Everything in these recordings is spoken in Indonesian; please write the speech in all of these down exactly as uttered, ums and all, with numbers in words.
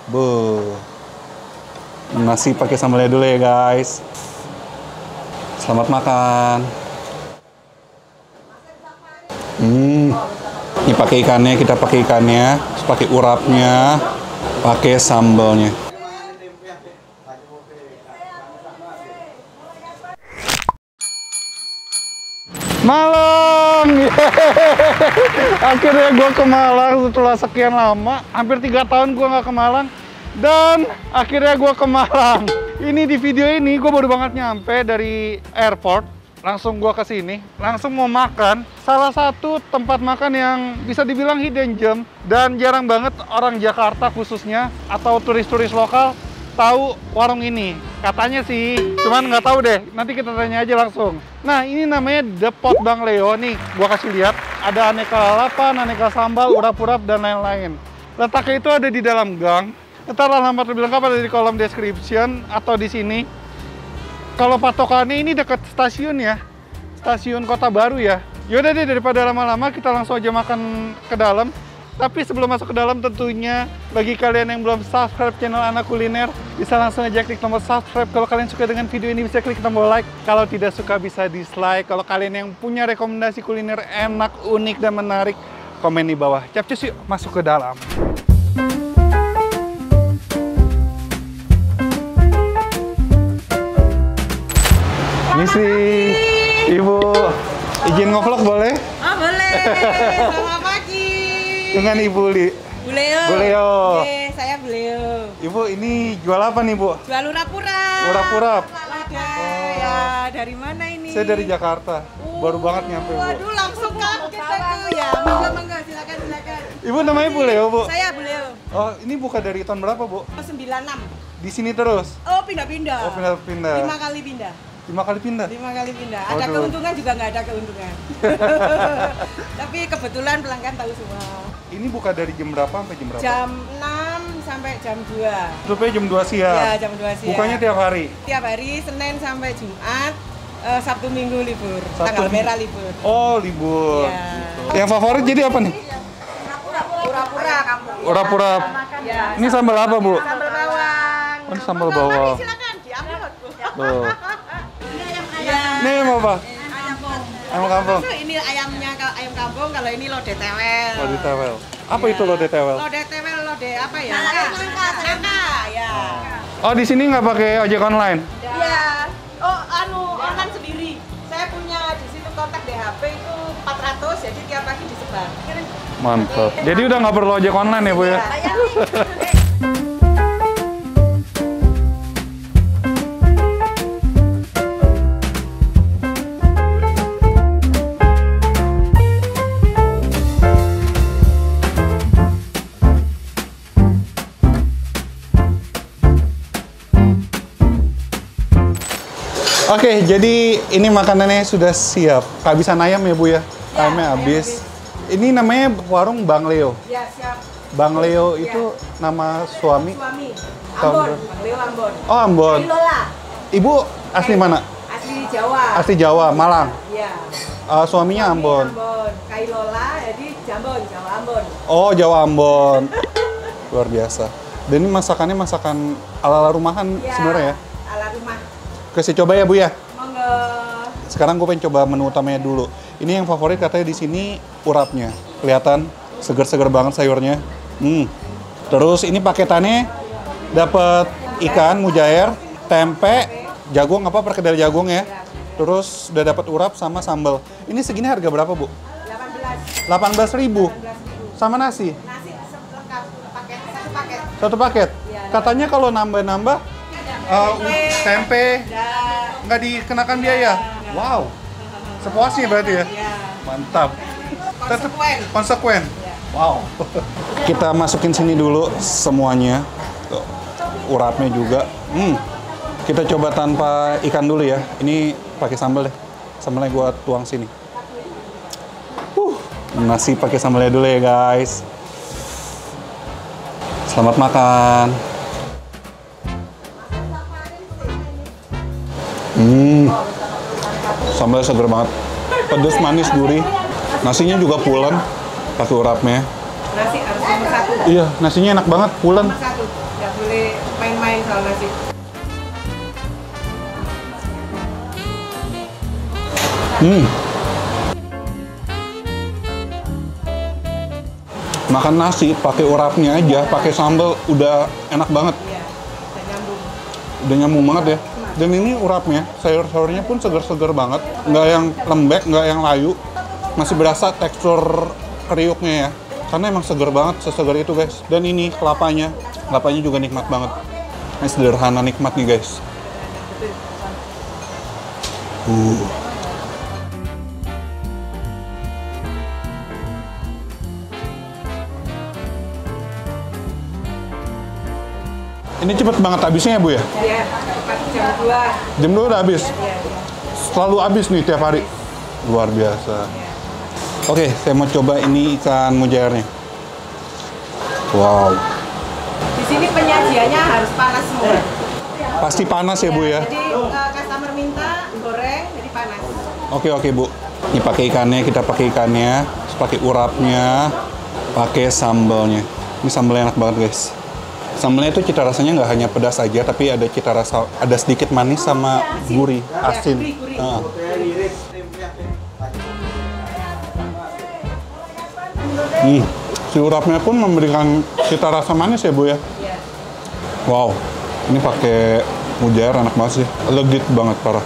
Be. Nasi pakai sambalnya dulu ya guys. Selamat makan. Hmm. Ini pakai ikannya, kita pakai ikannya, terus pakai urapnya, pakai sambalnya. Malang, akhirnya gue ke Malang setelah sekian lama, hampir tiga tahun gue nggak ke Malang, dan akhirnya gue ke Malang. Ini di video ini gue baru banget nyampe dari airport, langsung gue ke sini, langsung mau makan salah satu tempat makan yang bisa dibilang hidden gem dan jarang banget orang Jakarta khususnya atau turis-turis lokal tahu warung ini. Katanya sih, cuman nggak tahu deh. Nanti kita tanya aja langsung. Nah, ini namanya The Pot Bang Leo nih. Gua kasih lihat, ada aneka lalapan, aneka sambal, urap-urap dan lain-lain. Letaknya itu ada di dalam gang. Ntar alamat lebih lengkap ada di kolom description atau di sini. Kalau patokannya ini dekat stasiun ya, stasiun Kota Baru ya. Yaudah deh, daripada lama-lama kita langsung aja makan ke dalam. Tapi sebelum masuk ke dalam tentunya bagi kalian yang belum subscribe channel Anak Kuliner bisa langsung aja klik tombol subscribe. Kalau kalian suka dengan video ini bisa klik tombol like. Kalau tidak suka bisa dislike. Kalau kalian yang punya rekomendasi kuliner enak, unik, dan menarik, komen di bawah. Capcus yuk masuk ke dalam. Misi, Ibu, izin ngevlog boleh? Oh boleh, selamat pagi. Dengan Ibu Li. Bu Leo. Bu Leo. Oke, saya Bu Leo. Ibu, ini jual apa nih, Bu? Jual urap-urap. Urap-urap. Ada, Oh. ya dari mana ini? Saya dari Jakarta. Baru banget nyampe, Bu. Waduh, langsung kaget aku ya. Monggo, monggo, silakan, silakan. Ibu namanya Bu Leo, Bu? Saya Bu Leo. Oh, ini buka dari tahun berapa, Bu? sembilan enam. Di sini terus? Oh, pindah-pindah. Oh, pindah-pindah. Lima kali pindah. Lima kali pindah? Lima kali pindah. Ada Waduh. keuntungan juga nggak ada keuntungan. Tapi kebetulan pelanggan tahu semua. Ini buka dari jam berapa sampai jam berapa? Jam enam sampai jam dua. Tutupnya jam dua siang? Ya, jam dua siang. Bukanya tiap hari? Tiap hari, Senin sampai Jumat, eh, Sabtu Minggu libur, Sabtu tanggal Minggu. merah libur. Oh, libur. Iya. Gitu. Yang favorit jadi apa nih? Pura-pura kampung. Urap-urap. Ya. Ini sambal apa, Bu? Sambal bawang. Oh, ini sambal Monggo, bawang. mari silakan diupload. Tuh. Ya. Ini yang apa? Ayam kampung. Ayam kampung. Maksud ini ayamnya kalau ayam kampung, kalau ini lodeh tewel. Lodeh tewel. Apa Ya. itu lodeh tewel? Lodeh tewel, lodeh apa ya? Nangka, nangka, ya. Oh, di sini nggak pakai ojek online? Iya. Oh, anu, online sendiri. Saya punya di situ kontak D H P itu empat ratus, jadi tiap pagi disebar. Mantap. Jadi udah nggak perlu ojek online ya, Bu ya? Oke, jadi ini makanannya sudah siap. Kehabisan ayam ya, Bu ya? Ya, Ayamnya ayam habis. Ini namanya warung Bang Leo. Ya, siap. Bang Leo Ya. itu nama suami. Suami. Tahun Ambon, berapa? Bang Leo Ambon. Oh, Ambon. Lola. Ibu asli mana? Asli Jawa. Asli Jawa, Malang. Iya. Uh, suaminya Ambon. Ambon. Kailola, jadi Jambon, Jawa Ambon. Oh, Jawa Ambon. Luar biasa. Dan ini masakannya masakan ala-ala rumahan Ya, sebenarnya ya. ala rumah. Oke, saya coba ya, Bu ya. Monggo. Sekarang gue pengen coba menu utamanya dulu. Ini yang favorit katanya di sini urapnya. Kelihatan seger-seger banget sayurnya. Hmm. Terus ini paketannya dapat ikan mujair, tempe, jagung apa perkedel jagung ya. Terus udah dapat urap sama sambal. Ini segini harga berapa, Bu? delapan belas. delapan belas ribu. delapan belas ribu. Sama nasi. Nasi lengkap paket satu paket. Satu paket. Iya. Katanya kalau nambah-nambah uh, tempe Dan nggak dikenakan biaya. Wow. Sepuasnya berarti ya. ya, Mantap. Tetap konsekuen. konsekuen. Wow. Kita masukin sini dulu semuanya. Tuh. Urapnya juga. Hmm. Kita coba tanpa ikan dulu ya. Ini pakai sambal deh. Sambalnya gua tuang sini. Uh, nasi pakai sambalnya dulu ya, guys. Selamat makan. Hmm. Sambalnya seger banget. Pedas, manis, gurih. Nasinya juga pulen. Pakai urapnya. Nasi harus nomor satu. Iya, nasinya enak banget, pulen. Nomor satu. nggak boleh main-main soal nasi. Hmm. Makan nasi pakai urapnya aja, pakai sambal udah enak banget. Iya, udah nyambung. Udah nyambung banget ya. Dan ini urapnya, sayur-sayurnya pun segar-segar banget. Nggak yang lembek, nggak yang layu. Masih berasa tekstur kriuknya ya. Karena emang segar banget, sesegar itu guys. Dan ini kelapanya, kelapanya juga nikmat banget. Ini sederhana nikmat nih guys. Uh. Ini cepet banget habisnya ya Bu ya? Iya, cepat jam dua. Jam dua udah habis? Iya, iya. Selalu habis nih tiap hari? Luar biasa. Oke, saya mau coba ini ikan mujairnya. Wow. Di sini penyajiannya harus panas semua. Pasti panas ya Bu ya? Jadi uh, customer minta goreng, jadi panas. Oke oke Bu. Ini pakai ikannya, kita pakai ikannya, terus pakai urapnya, pakai sambalnya. Ini sambalnya enak banget guys. Sambalnya itu cita rasanya nggak hanya pedas aja, tapi ada cita rasa, ada sedikit manis sama gurih, asin. Ya, gurih, gurih. Uh. Hmm. Si urapnya pun memberikan cita rasa manis ya Bu ya. Iya. Wow, ini pakai mujair enak banget sih, legit banget parah.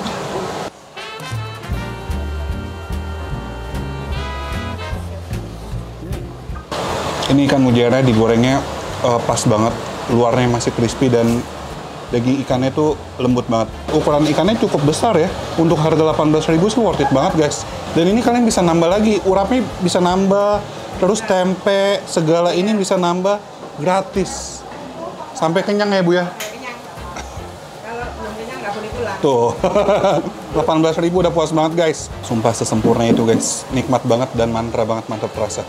Ini ikan mujairnya digorengnya uh, pas banget, luarnya masih crispy dan daging ikannya itu lembut banget. Ukuran ikannya cukup besar ya, untuk harga delapan belas ribu sih worth it banget guys. Dan ini kalian bisa nambah lagi, urapnya bisa nambah, terus tempe, segala ini bisa nambah gratis. Sampai kenyang ya Bu ya? Kenyang. Kalau belum kenyang nggak boleh pulang. Tuh, delapan belas ribu udah puas banget guys. Sumpah sesempurna itu guys, nikmat banget dan mantra banget, mantap terasa.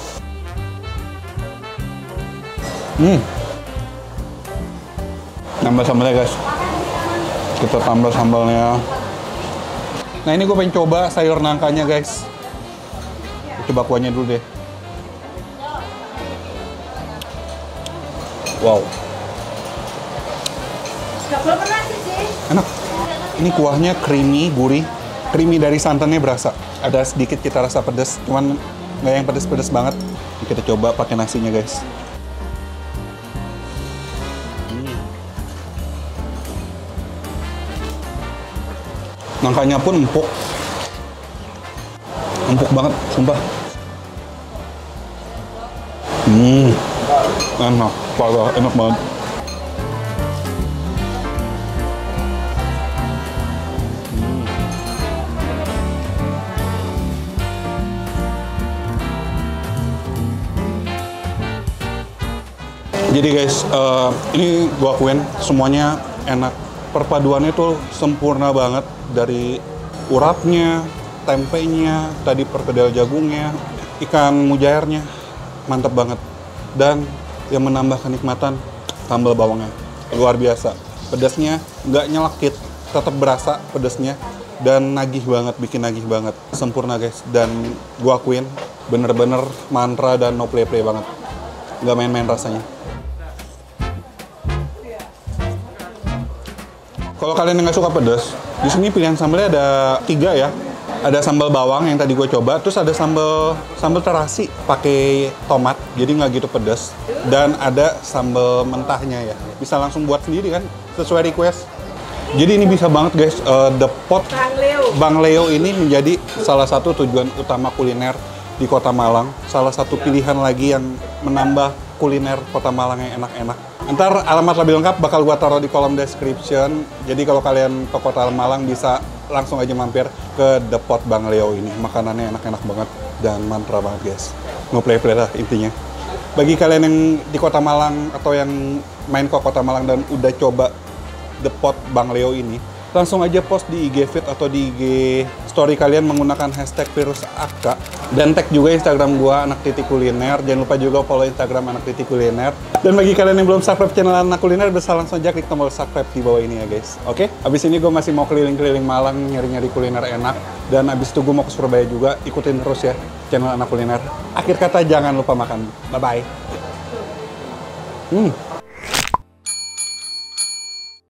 Hmm. Nambah sambalnya guys. Kita tambah sambalnya. Nah ini gue pengen coba sayur nangkanya guys. Coba kuahnya dulu deh. Wow. Enak. Ini kuahnya creamy, gurih. Creamy dari santannya berasa. Ada sedikit cita rasa pedas, cuman nggak yang pedas-pedas banget. Kita coba pakai nasinya guys. Nangkanya pun empuk. Empuk banget, sumpah. Hmm, enak, parah, enak banget. Jadi guys, uh, ini gua akuin semuanya enak. Perpaduannya tuh sempurna banget, dari urapnya, tempenya, tadi perkedel jagungnya, ikan mujairnya, mantap banget. Dan yang menambah kenikmatan, sambal bawangnya, luar biasa. Pedasnya nggak nyelekit, tetap berasa pedasnya, dan nagih banget, bikin nagih banget. Sempurna guys, dan gua akuin bener-bener mantra dan no play-play banget. Nggak main-main rasanya. Kalau kalian yang nggak suka pedas, di sini pilihan sambalnya ada tiga ya. Ada sambal bawang yang tadi gue coba, terus ada sambal sambal terasi pakai tomat, jadi nggak gitu pedas. Dan ada sambal mentahnya ya, bisa langsung buat sendiri kan, sesuai request. Jadi ini bisa banget guys, uh, The Pot Bang Leo. Bang Leo ini menjadi salah satu tujuan utama kuliner di Kota Malang. Salah satu pilihan lagi yang menambah kuliner Kota Malang yang enak-enak. Ntar alamat lebih lengkap bakal gua taruh di kolom description. Jadi kalau kalian ke Kota Malang bisa langsung aja mampir ke The Pot Bang Leo ini. Makanannya enak-enak banget dan mantra banget guys. No play-play lah intinya. Bagi kalian yang di Kota Malang atau yang main ke Kota Malang dan udah coba The Pot Bang Leo ini, langsung aja post di I G feed atau di I G story kalian menggunakan hashtag Virus Aka, dan tag juga Instagram gua Anak Titik Kuliner. Jangan lupa juga follow Instagram Anak Titik Kuliner. Dan bagi kalian yang belum subscribe channel Anak Kuliner, bisa langsung aja klik tombol subscribe di bawah ini ya guys. Oke, abis ini gue masih mau keliling-keliling Malang nyari-nyari kuliner enak, dan abis itu gue mau ke Surabaya juga. Ikutin terus ya channel Anak Kuliner. Akhir kata jangan lupa makan. Bye bye. Hmm.